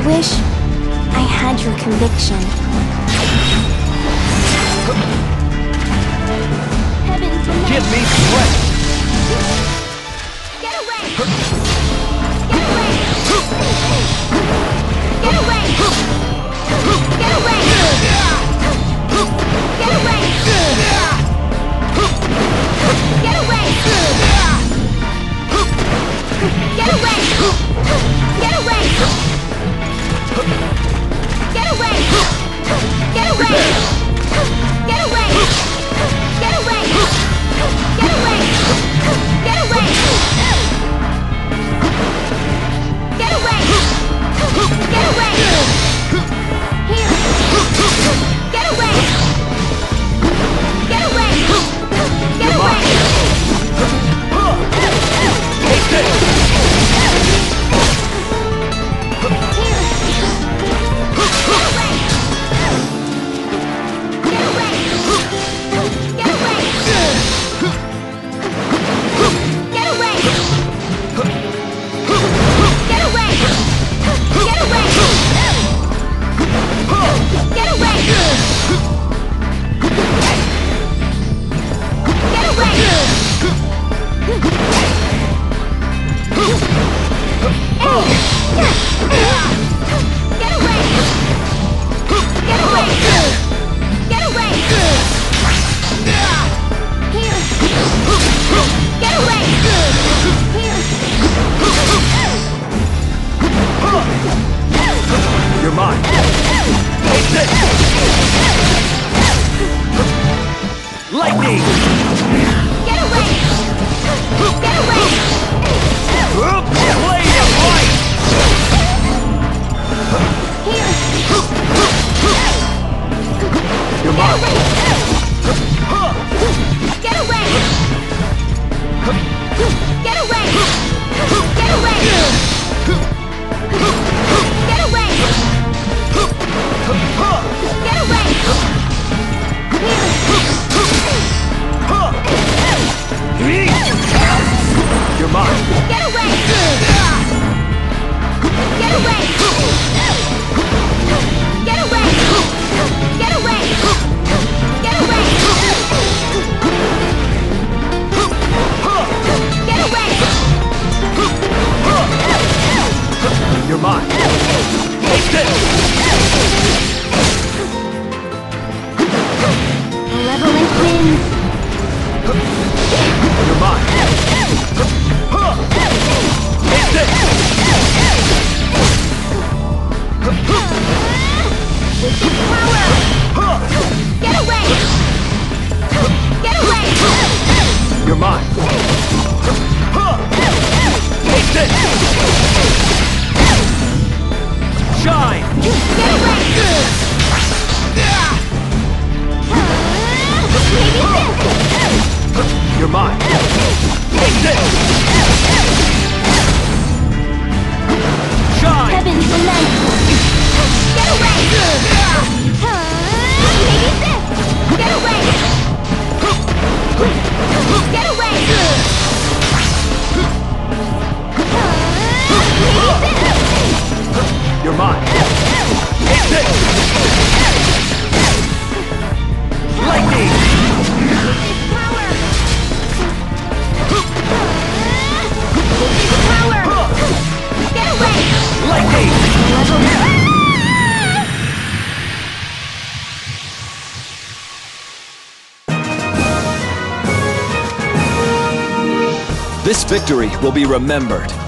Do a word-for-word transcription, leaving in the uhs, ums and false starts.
wish I had your conviction. Heaven's Give me strength! Get away! Get away! Get away! Get away! Get away! Get away! Get away! Get away! Get away! Get away! Get away! Get away! Get away! Get away! Get away! Get away! Here! Get away! Get away! Get away! Take this! You're mine. Take this! Lightning! Get away! Get away! Blade of light! Here! You're mine. Get away! Get away! Get away! Get away! Get away! You're mine. Get away! Get away! Get away! Get away! Get away! Get away! You're mine. Take this! Malevolent winds! You're mine. Take this! Wicked power! Get away! Get away! You're mine. Take this! Shine! Get away! Maybe this! You're mine. Take this! Shine! Heaven's lament! Get away! Maybe this! Get away! Get away! Maybe this! You're mine. Take this! Lightning! Power! Power! Get away! Lightning! This victory will be remembered.